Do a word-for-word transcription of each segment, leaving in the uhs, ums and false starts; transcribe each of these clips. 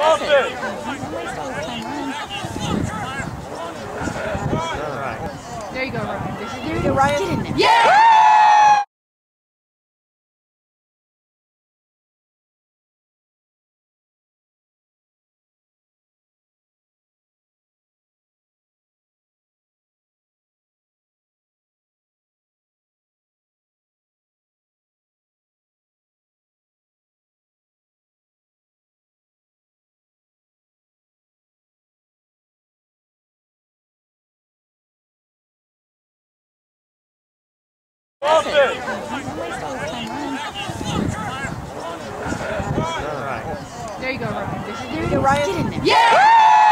There you go, Ryan. There you go, Ryan. Get in there. Yeah! That's it. There you go, Ryan. There you go, Ryan. Get in there. Yeah!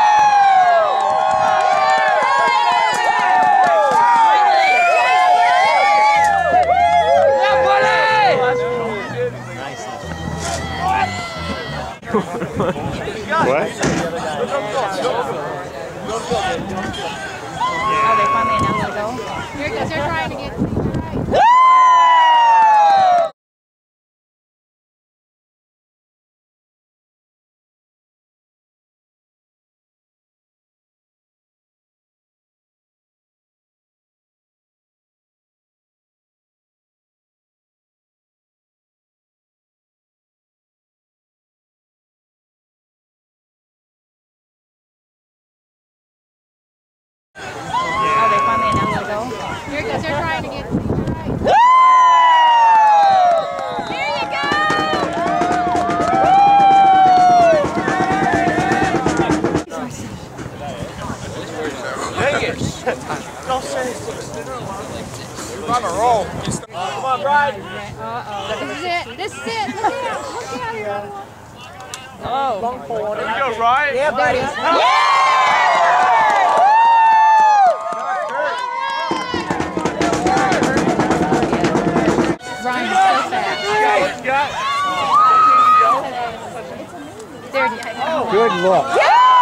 What? Oh, they finally announced the goal? Here it goes. They're trying to get... Oh, they finally announced the goal? Here it goes. They're trying to get... Here you go! Dang it! You're on a roll. Come on, Brad. Uh-oh. This is it. This is it. Look out. Look out here. Oh. Long forward. Here we go, Ryan. Yeah, buddy. Yeah! Ryan is so fast. Got There you go. Good look. Yeah!